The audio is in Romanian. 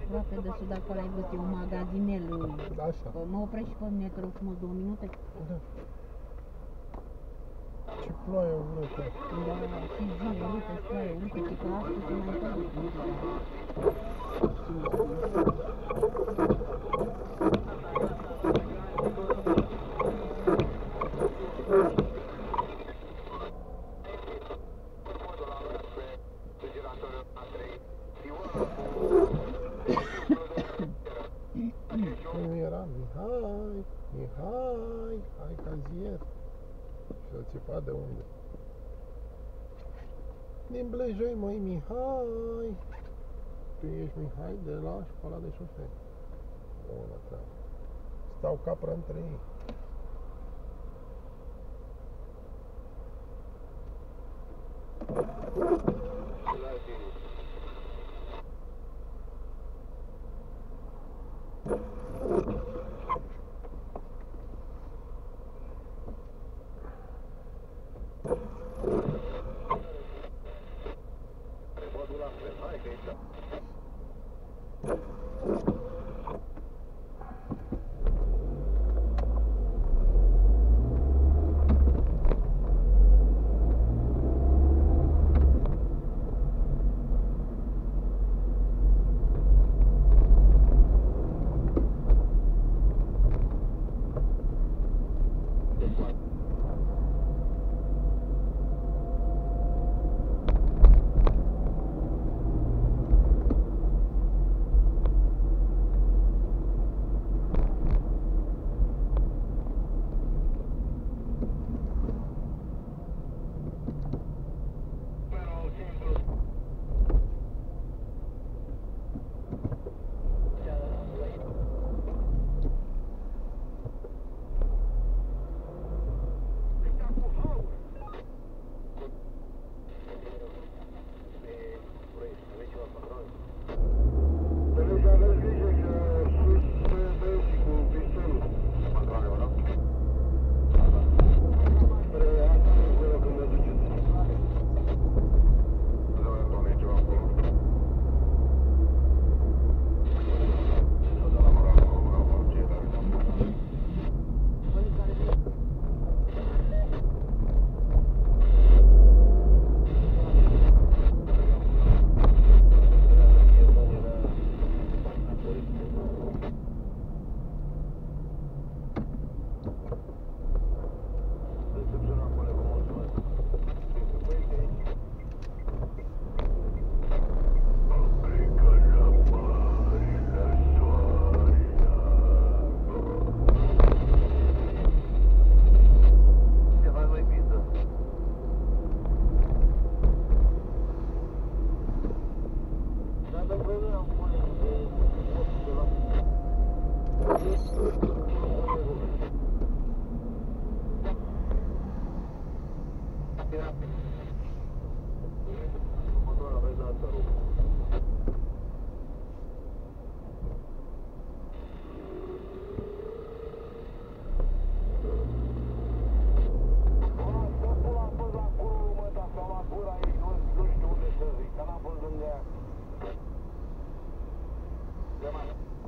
aproape de sud, acolo ai văzut, e un magazinel. Așa. Mă oprești și pe mine, te rog frumos, 2 minute? Da. Ce ploaie urâtă. Da, și zi urâtă, ploaie urâtă, și că astăzi se mai întâmplă. Nu era Mihai, hai cazier. Și-o țipa de unde? Din Blejoi, măi, Mihai. Tu ești Mihai de la școala de șoferi. Bună treabă. Stau capră între ei. Llamada.